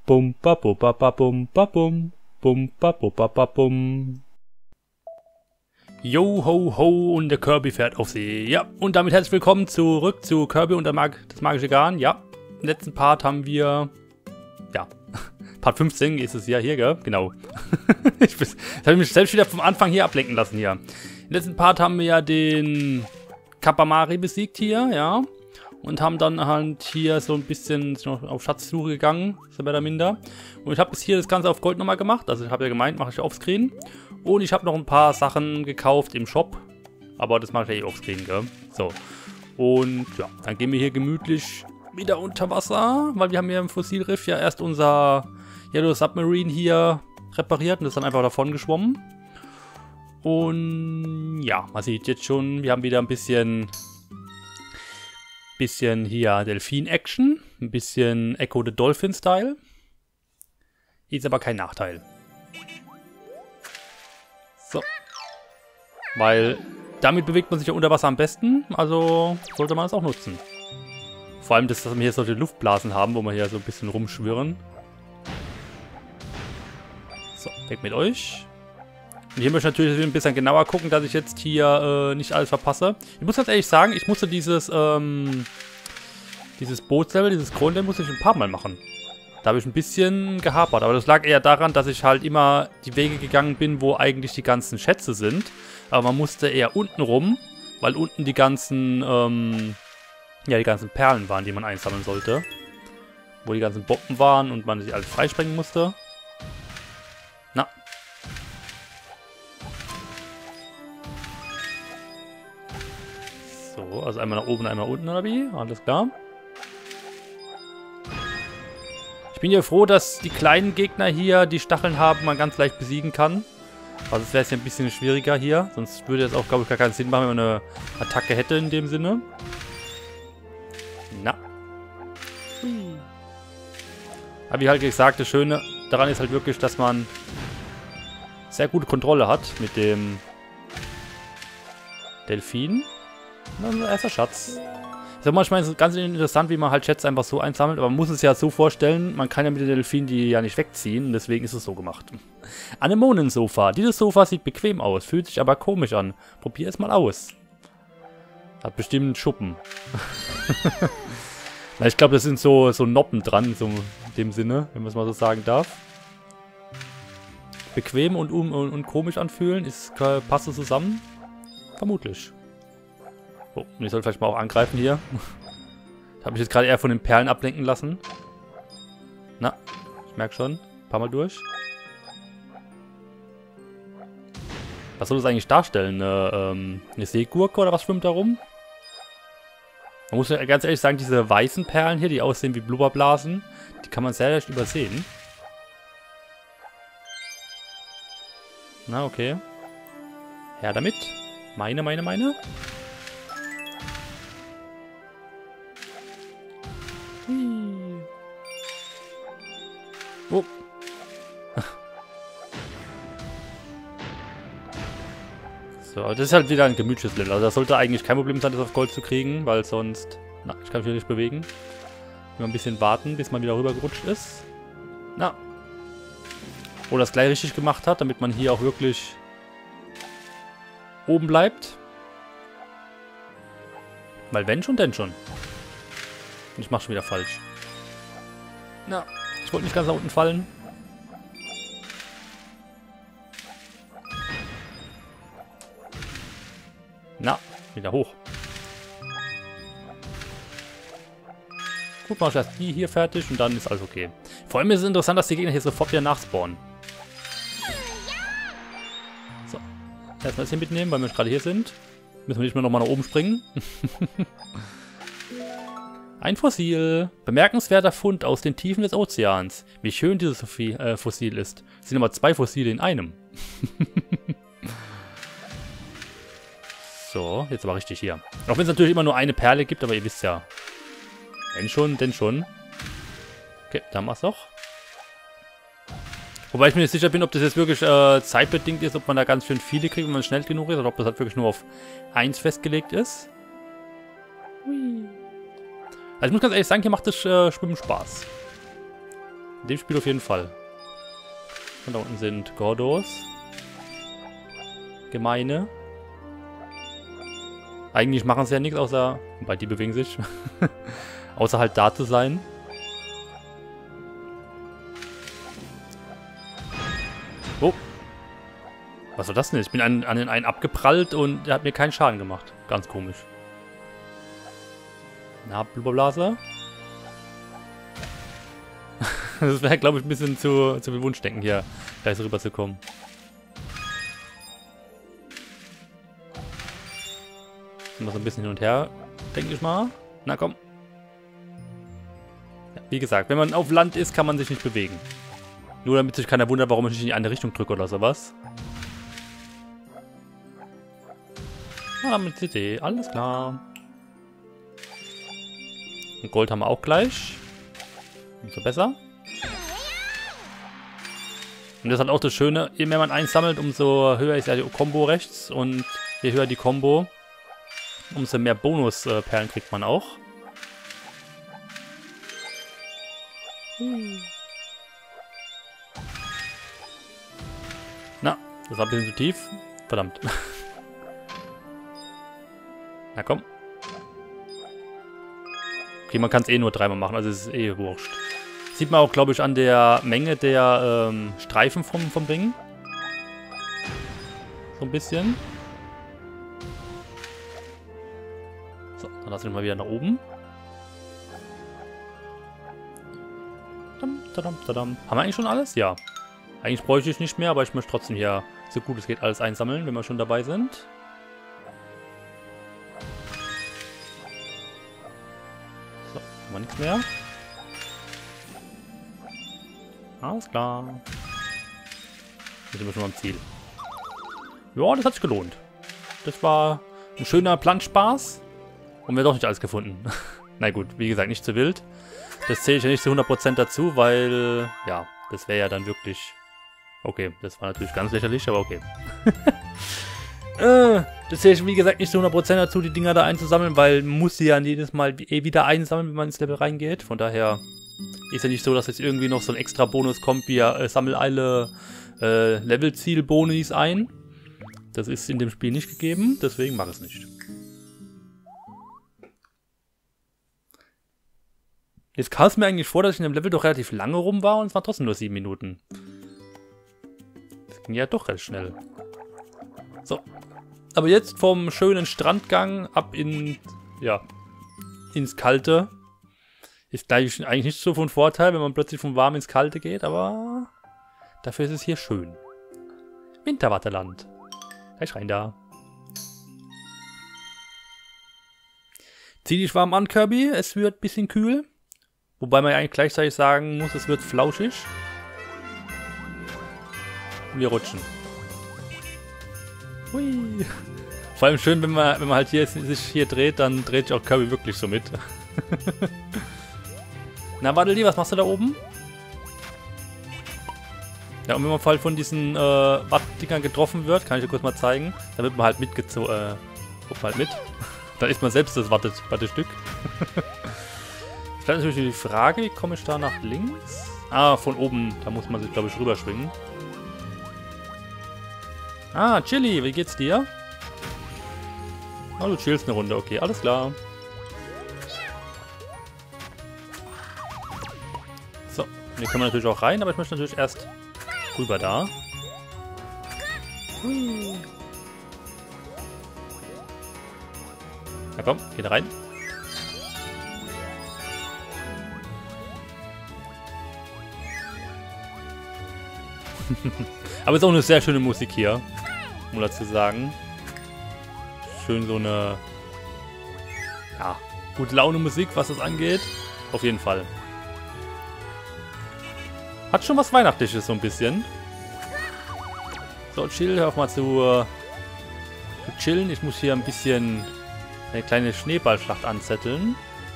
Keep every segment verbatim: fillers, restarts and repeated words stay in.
Bum, ba, bu, ba, ba, bum, ba, bum. Bum, ba, bu, ba, ba, bum. Yo, ho, ho, und der Kirby fährt auf See. Ja, und damit herzlich willkommen zurück zu Kirby und der Mag das magische Garn. Ja, im letzten Part haben wir, ja, Part fünfzehn ist es ja hier, gell? Genau. ich bin, das habe ich mich selbst wieder vom Anfang hier ablenken lassen hier. Im letzten Part haben wir ja den Kappamari besiegt hier, ja. Und haben dann halt hier so ein bisschen noch auf Schatzsuche gegangen, so mehr oder minder. Und ich habe bis hier das Ganze auf Gold nochmal gemacht. Also ich habe ja gemeint, mache ich offscreen. Und ich habe noch ein paar Sachen gekauft im Shop. Aber das mache ich ja eh offscreen, gell? So. Und ja, dann gehen wir hier gemütlich wieder unter Wasser. Weil wir haben hier im Fossilriff ja erst unser Yellow Submarine hier repariert. Und ist dann einfach davon geschwommen. Und ja, man sieht jetzt schon, wir haben wieder ein bisschen... Bisschen hier Delfin-Action. Ein bisschen Echo the Dolphin-Style. Ist aber kein Nachteil. So. Weil damit bewegt man sich ja unter Wasser am besten. Also sollte man es auch nutzen. Vor allem, dass wir hier solche Luftblasen haben, wo wir hier so ein bisschen rumschwirren. So, weg mit euch. Und hier möchte ich natürlich ein bisschen genauer gucken, dass ich jetzt hier äh, nicht alles verpasse. Ich muss ganz ehrlich sagen, ich musste dieses, ähm, dieses Bootslevel, dieses Kronlevel, musste ich ein paar Mal machen. Da habe ich ein bisschen gehapert. Aber das lag eher daran, dass ich halt immer die Wege gegangen bin, wo eigentlich die ganzen Schätze sind. Aber man musste eher unten rum, weil unten die ganzen, ähm, ja, die ganzen Perlen waren, die man einsammeln sollte. Wo die ganzen Bomben waren und man sie alles freisprengen musste. Na. So, also einmal nach oben, einmal unten, oder wie? Alles klar. Ich bin ja froh, dass die kleinen Gegner hier die Stacheln haben, man ganz leicht besiegen kann. Also es wäre jetzt ein bisschen schwieriger hier. Sonst würde es auch, glaube ich, gar keinen Sinn machen, wenn man eine Attacke hätte in dem Sinne. Na. Aber wie halt gesagt, das Schöne daran ist halt wirklich, dass man sehr gute Kontrolle hat mit dem Delfin. Unser erster Schatz. Ich sag manchmal ist es ganz interessant, wie man halt Schätze einfach so einsammelt, aber man muss es ja so vorstellen, man kann ja mit den Delfinen die ja nicht wegziehen, deswegen ist es so gemacht. Anemonensofa. Dieses Sofa sieht bequem aus, fühlt sich aber komisch an. Probier es mal aus. Hat bestimmt Schuppen. Na, ich glaube, das sind so, so Noppen dran, so in dem Sinne, wenn man es mal so sagen darf. Bequem und, um, und, und komisch anfühlen, ist, passt es zusammen? Vermutlich. Oh, und ich soll vielleicht mal auch angreifen hier. Ich habe mich jetzt gerade eher von den Perlen ablenken lassen. Na, ich merke schon. Ein paar Mal durch. Was soll das eigentlich darstellen? Eine, ähm, eine Seegurke oder was schwimmt da rum? Man muss ja ganz ehrlich sagen, diese weißen Perlen hier, die aussehen wie Blubberblasen, die kann man sehr leicht übersehen. Na, okay. Her damit. Meine, meine, meine. Oh. So, das ist halt wieder ein gemütliches Level. Also das sollte eigentlich kein Problem sein, das auf Gold zu kriegen, weil sonst... Na, ich kann mich hier nicht bewegen. Nur ein bisschen warten, bis man wieder rübergerutscht ist. Na. Oder das gleich richtig gemacht hat, damit man hier auch wirklich oben bleibt. Weil wenn schon, denn schon. Und ich mach schon wieder falsch. Na. Ich wollte nicht ganz nach unten fallen. Na, wieder hoch. Gut, mach ich erst die hier fertig und dann ist alles okay. Vor allem ist es interessant, dass die Gegner hier sofort wieder nachspawnen. So. Erstmal das hier mitnehmen, weil wir gerade hier sind. Müssen wir nicht mehr nochmal nach oben springen. Ein Fossil. Bemerkenswerter Fund aus den Tiefen des Ozeans. Wie schön dieses äh, Fossil ist. Es sind aber zwei Fossile in einem. So, jetzt aber richtig hier. Auch wenn es natürlich immer nur eine Perle gibt, aber ihr wisst ja. Denn schon, denn schon. Okay, da haben wir es doch. Wobei ich mir nicht sicher bin, ob das jetzt wirklich äh, zeitbedingt ist, ob man da ganz schön viele kriegt, wenn man schnell genug ist, oder ob das halt wirklich nur auf eins festgelegt ist. Hui. Also ich muss ganz ehrlich sagen, hier macht das äh, Schwimmen Spaß. In dem Spiel auf jeden Fall. Und da unten sind Gordos. Gemeine. Eigentlich machen sie ja nichts, außer... Wobei, die bewegen sich. Außer halt da zu sein. Oh. Was war das denn? Ich bin an, an den einen abgeprallt und er hat mir keinen Schaden gemacht. Ganz komisch. Na, Blubberblase. Das wäre, glaube ich, ein bisschen zu, zu viel Wunschdenken, hier gleich so rüber zu kommen. Immer so ein bisschen hin und her, denke ich mal. Na komm. Ja, wie gesagt, wenn man auf Land ist, kann man sich nicht bewegen. Nur damit sich keiner wundert, warum ich nicht in die andere Richtung drücke oder sowas. Ah, mit C D, alles klar. Und Gold haben wir auch gleich. Umso besser. Und das ist halt auch das Schöne, je mehr man einsammelt, umso höher ist ja die Combo rechts. Und je höher die Combo, umso mehr Bonusperlen kriegt man auch. Na, das war ein bisschen zu tief. Verdammt. Na komm. Okay, man kann es eh nur dreimal machen, also es ist eh wurscht. Sieht man auch, glaube ich, an der Menge der ähm, Streifen vom, vom Ring. So ein bisschen. So, dann lassen wir mal wieder nach oben. Dam, tadam, tadam. Haben wir eigentlich schon alles? Ja. Eigentlich bräuchte ich nicht mehr, aber ich möchte trotzdem hier so gut es geht alles einsammeln, wenn wir schon dabei sind. So, haben wir nichts mehr. Alles klar. Jetzt sind wir schon am Ziel. Ja, das hat sich gelohnt. Das war ein schöner Planschspaß. Und wir haben doch nicht alles gefunden. Na gut, wie gesagt, nicht zu wild. Das zähle ich ja nicht zu hundert Prozent dazu, weil... Ja, das wäre ja dann wirklich... Okay, das war natürlich ganz lächerlich, aber okay. äh, das zähle ich, wie gesagt, nicht zu hundert Prozent dazu, die Dinger da einzusammeln, weil man muss sie ja jedes Mal eh wieder einsammeln, wenn man ins Level reingeht. Von daher... Ist ja nicht so, dass jetzt irgendwie noch so ein extra Bonus kommt, wie ja, äh, sammel alle äh, Levelziel-Bonis ein. Das ist in dem Spiel nicht gegeben, deswegen mache ich es nicht. Jetzt kam es mir eigentlich vor, dass ich in dem Level doch relativ lange rum war und es waren trotzdem nur sieben Minuten. Das ging ja doch recht schnell. So. Aber jetzt vom schönen Strandgang ab in, ja, ins Kalte. Ist gleich eigentlich nicht so von Vorteil, wenn man plötzlich vom Warm ins Kalte geht, aber dafür ist es hier schön. Winterwarteland. Gleich rein da. Zieh dich warm an, Kirby. Es wird ein bisschen kühl. Wobei man ja eigentlich gleichzeitig sagen muss, es wird flauschig. Und wir rutschen. Hui. Vor allem schön, wenn man, wenn man halt hier sich hier dreht, dann dreht sich auch Kirby wirklich so mit. Na, Waddle, was machst du da oben? Ja, und wenn man voll von diesen äh, Wattdingern getroffen wird, kann ich dir kurz mal zeigen, dann wird man halt mitgezogen. Äh, guck mal halt mit. Dann ist man selbst das Watte Wattestück. Vielleicht natürlich die Frage, wie komme ich da nach links? Ah, von oben, da muss man sich, glaube ich, rüberschwingen. Ah, Chili, wie geht's dir? Ah, du chillst eine Runde, okay, alles klar. So, hier können wir natürlich auch rein, aber ich möchte natürlich erst rüber da. Hui. Na komm, geht rein. Aber es ist auch eine sehr schöne Musik hier, um dazu sagen. Schön so eine, ja, gute Laune Musik, was das angeht. Auf jeden Fall. Hat schon was Weihnachtliches so ein bisschen. So, chill, hör auf mal zu, äh, zu chillen. Ich muss hier ein bisschen eine kleine Schneeballschlacht anzetteln.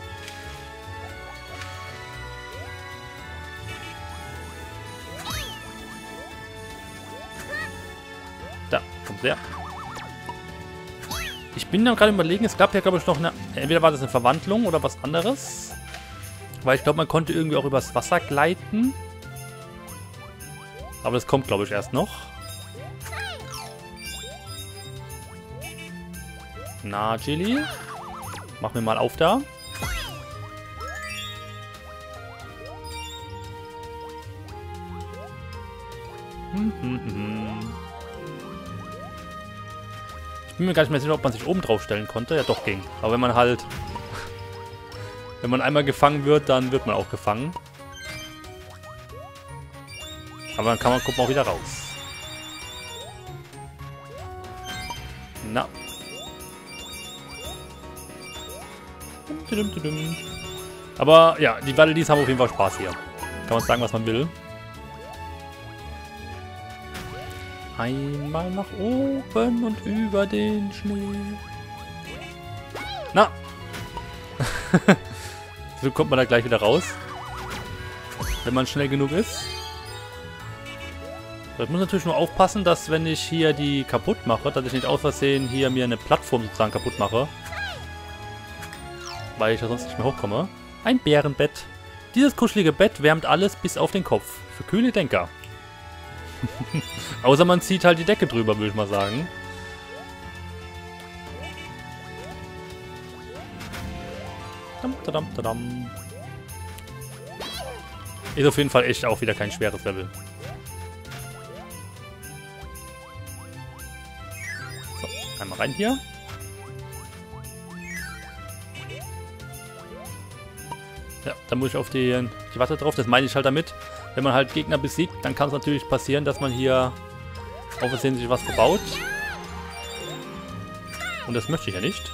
Da, kommt der. Ich bin dann gerade überlegen, es gab ja, glaube ich, noch eine... Entweder war das eine Verwandlung oder was anderes. Weil ich glaube, man konnte irgendwie auch übers Wasser gleiten. Aber das kommt, glaube ich, erst noch. Na, Chili. Mach mir mal auf da. Hm, hm, hm. Ich bin mir gar nicht mehr sicher, ob man sich oben drauf stellen konnte. Ja, doch, ging. Aber wenn man halt... Wenn man einmal gefangen wird, dann wird man auch gefangen. Aber dann kann man, gucken auch wieder raus. Na. Aber ja, die Waddle-Dees haben auf jeden Fall Spaß hier. Kann man sagen, was man will. Einmal nach oben und über den Schnee. Na. So kommt man da gleich wieder raus. Wenn man schnell genug ist. Ich muss natürlich nur aufpassen, dass wenn ich hier die kaputt mache, dass ich nicht aus Versehen hier mir eine Plattform sozusagen kaputt mache. Weil ich ja sonst nicht mehr hochkomme. Ein Bärenbett. Dieses kuschelige Bett wärmt alles bis auf den Kopf. Für kühle Denker. Außer man zieht halt die Decke drüber, würde ich mal sagen. Dam, dam, dam. Ist auf jeden Fall echt auch wieder kein schweres Level. So, einmal rein hier. Ja, dann muss ich auf die, die Watte drauf. Das meine ich halt damit. Wenn man halt Gegner besiegt, dann kann es natürlich passieren, dass man hier auf Versehen sich was verbaut. Und das möchte ich ja nicht.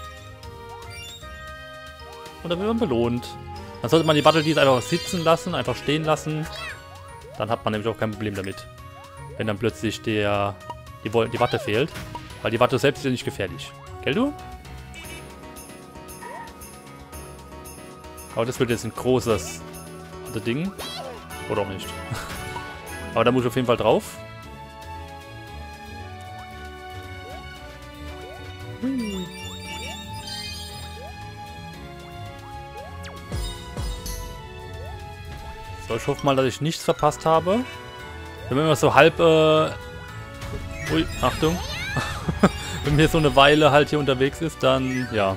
Und dann wird man belohnt. Dann sollte man die Waddle-Dees einfach sitzen lassen, einfach stehen lassen. Dann hat man nämlich auch kein Problem damit. Wenn dann plötzlich der, die, die Watte fehlt. Weil die Watte selbst ist ja nicht gefährlich. Gell, du? Aber das wird jetzt ein großes Ding. Oder auch nicht. Aber da muss ich auf jeden Fall drauf. Hui. So, ich hoffe mal, dass ich nichts verpasst habe. Wenn man immer so halb... Äh Ui, Achtung. Wenn man hier so eine Weile halt hier unterwegs ist, dann... Ja.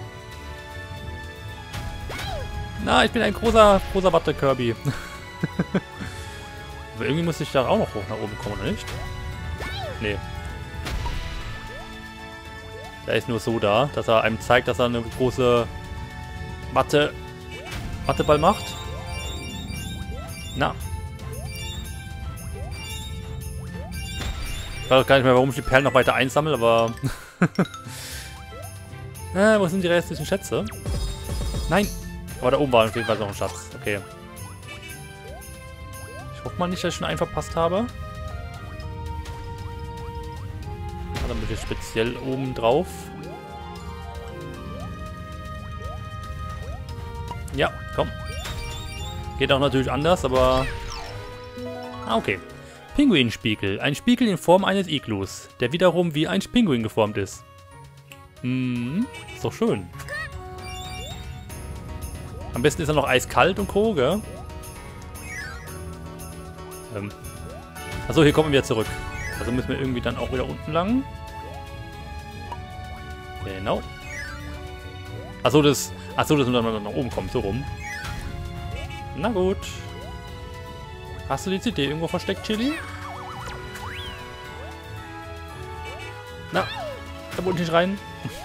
Na, ich bin ein großer, großer Watte-Kirby. Aber irgendwie muss ich da auch noch hoch nach oben kommen, oder nicht? Nee. Der ist nur so da, dass er einem zeigt, dass er eine große Watte... Watteball macht. Na. Ich weiß auch gar nicht mehr, warum ich die Perlen noch weiter einsammle, aber... äh, wo sind die restlichen Schätze? Nein! Aber da oben war auf jeden Fall noch ein Schatz. Okay. Ich hoffe mal nicht, dass ich schon einen verpasst habe. Ja, dann bin ich speziell oben drauf. Ja, komm. Geht auch natürlich anders, aber... Ah, okay. Pinguinspiegel. Ein Spiegel in Form eines Iglus, der wiederum wie ein Pinguin geformt ist. Hm, ist doch schön. Am besten ist er noch eiskalt und Co., gell? Ähm. Achso, hier kommen wir zurück. Also müssen wir irgendwie dann auch wieder unten lang. Genau. Achso, das... Achso, das müssen wir nach oben kommen, so rum. Na gut. Hast du die C D irgendwo versteckt, Chili? Na, da wollte ich nicht rein.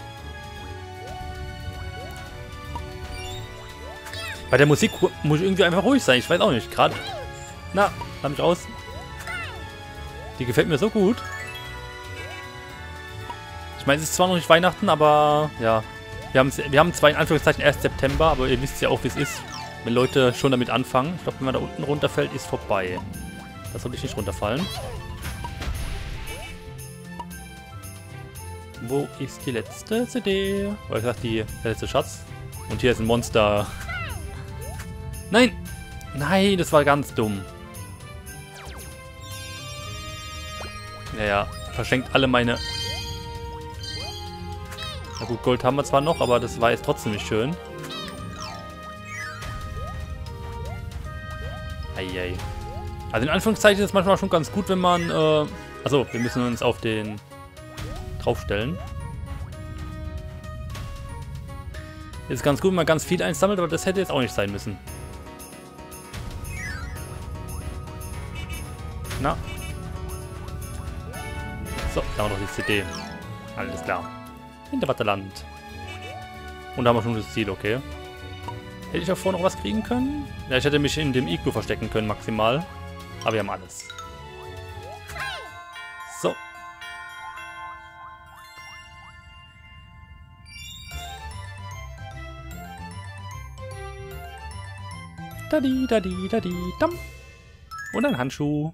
Bei der Musik muss ich irgendwie einfach ruhig sein. Ich weiß auch nicht. Gerade. Na, lass mich aus. Die gefällt mir so gut. Ich meine, es ist zwar noch nicht Weihnachten, aber ja. Wir haben, wir haben zwar in Anführungszeichen erst September, aber ihr wisst ja auch, wie es ist, wenn Leute schon damit anfangen. Ich glaube, wenn man da unten runterfällt, ist vorbei. Da sollte ich nicht runterfallen. Wo ist die letzte C D? Oder gesagt, die, der letzte Schatz. Und hier ist ein Monster. Nein! Nein, das war ganz dumm. Naja, verschenkt alle meine... Na gut, Gold haben wir zwar noch, aber das war jetzt trotzdem nicht schön. Eieiei. Also in Anführungszeichen ist es manchmal schon ganz gut, wenn man, äh, also wir müssen uns auf den draufstellen. Ist ganz gut, wenn man ganz viel einsammelt, aber das hätte jetzt auch nicht sein müssen. Na. So, da haben wir noch die C D. Alles klar. Hinterwasserland. Und da haben wir schon das Ziel, okay. Hätte ich davor noch was kriegen können? Ja, ich hätte mich in dem Igloo verstecken können, maximal. Aber wir haben alles. So. Dadi, dadi, dadi, dam. Und ein Handschuh.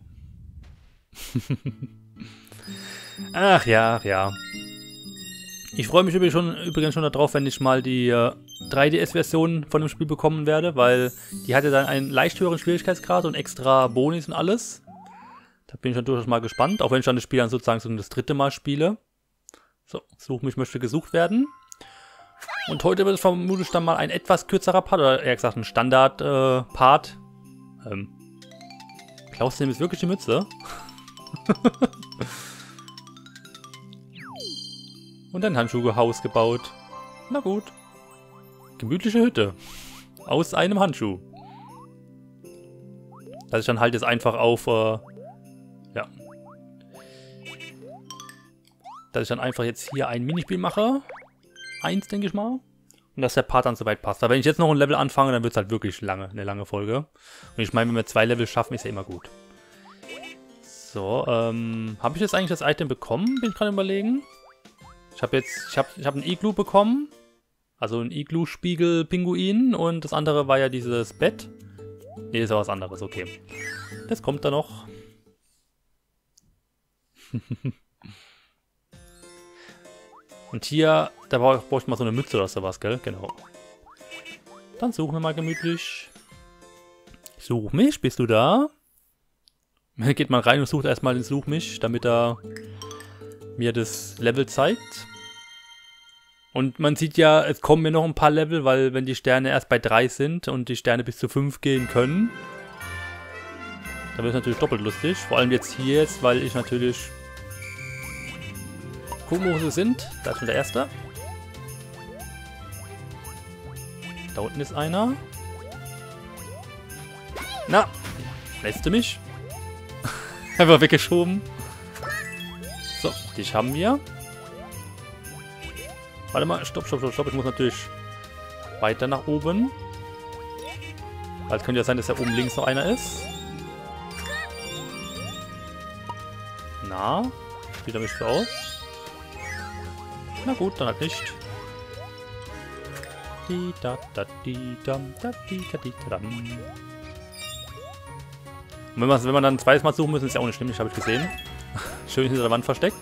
Ach ja, ach ja. Ich freue mich übrigens schon, übrigens schon darauf, wenn ich mal die äh, drei D S-Version von dem Spiel bekommen werde, weil die hatte dann einen leicht höheren Schwierigkeitsgrad und extra Bonis und alles. Da bin ich dann durchaus mal gespannt, auch wenn ich dann das Spiel dann sozusagen so das dritte Mal spiele. So, Such mich möchte gesucht werden. Und heute wird es vermutlich dann mal ein etwas kürzerer Part, oder eher gesagt ein Standard-Part. Äh, ähm, Klaus, nimm jetzt wirklich die Mütze. Und ein Handschuhhaus gebaut. Na gut. Gemütliche Hütte. Aus einem Handschuh. Dass ich dann halt jetzt einfach auf, äh, ja. Dass ich dann einfach jetzt hier ein Minispiel mache. Eins, denke ich mal. Und dass der Part dann soweit passt. Aber wenn ich jetzt noch ein Level anfange, dann wird es halt wirklich lange, eine lange Folge. Und ich meine, wenn wir zwei Level schaffen, ist ja immer gut. So, ähm, habe ich jetzt eigentlich das Item bekommen? Bin ich gerade überlegen. Ich habe jetzt, ich habe ich hab ein Igloo bekommen. Also ein Igloo-Spiegel-Pinguin. Und das andere war ja dieses Bett. Ne, ist ja was anderes, okay. Das kommt da noch. Und hier, da brauche ich mal so eine Mütze oder sowas, gell? Genau. Dann suchen wir mal gemütlich. Such mich, bist du da? Geht mal rein und sucht erstmal den Such mich, damit er mir das Level zeigt. Und man sieht ja, es kommen mir noch ein paar Level, weil wenn die Sterne erst bei drei sind und die Sterne bis zu fünf gehen können, dann wird es natürlich doppelt lustig. Vor allem jetzt hier jetzt, weil ich natürlich... Gucken, wo sie sind. Da ist schon der erste. Da unten ist einer. Na, lässt du mich? Einfach weggeschoben. So, dich haben wir. Warte mal, stopp, stopp, stopp, stopp. Ich muss natürlich weiter nach oben. Weil es könnte ja sein, dass da oben links noch einer ist. Na, sieht er mich so aus? Na gut, dann halt nicht. Die, da, da, die, dam, da, die, da, die, da, dam. Und wenn, wenn man dann ein zweites Mal suchen müssen, ist ja auch nicht schlimm, das habe ich gesehen. Schön hinter der Wand versteckt.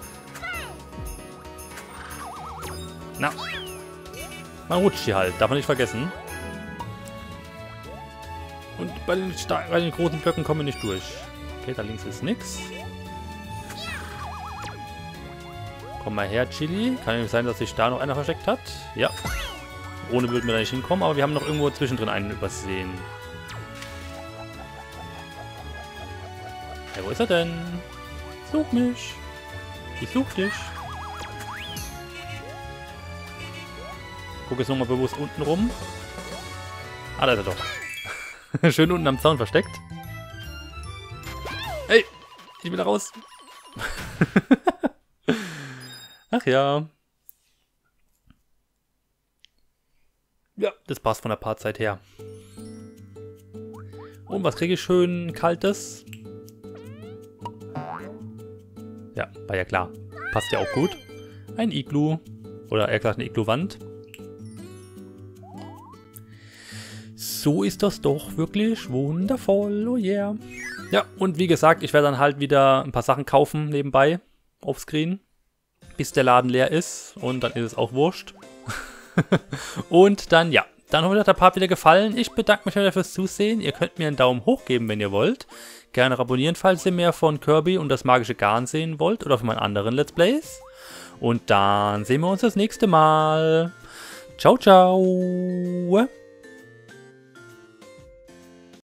Na. Man rutscht hier halt, darf man nicht vergessen. Und bei den, bei den großen Blöcken kommen wir nicht durch. Okay, da links ist nix. Komm mal her, Chili. Kann nämlich sein, dass sich da noch einer versteckt hat. Ja. Ohne würden wir da nicht hinkommen, aber wir haben noch irgendwo zwischendrin einen übersehen. Hey, wo ist er denn? Such mich. Ich such dich. Guck jetzt nochmal bewusst unten rum. Ah, da ist er doch. Schön unten am Zaun versteckt. Hey, ich will da raus. Ach ja. Ja, das passt von der Partzeit her. Und was kriege ich schön Kaltes? Ja, war ja klar. Passt ja auch gut. Ein Igloo. Oder eher gesagt eine Igloo-Wand. So ist das doch wirklich wundervoll. Oh yeah. Ja, und wie gesagt, ich werde dann halt wieder ein paar Sachen kaufen nebenbei. Offscreen. Bis der Laden leer ist. Und dann ist es auch wurscht. Und dann, ja. Dann hoffe ich, hat der Part wieder gefallen. Ich bedanke mich wieder fürs Zusehen. Ihr könnt mir einen Daumen hoch geben, wenn ihr wollt. Gerne abonnieren, falls ihr mehr von Kirby und das magische Garn sehen wollt. Oder von meinen anderen Let's Plays. Und dann sehen wir uns das nächste Mal. Ciao, ciao.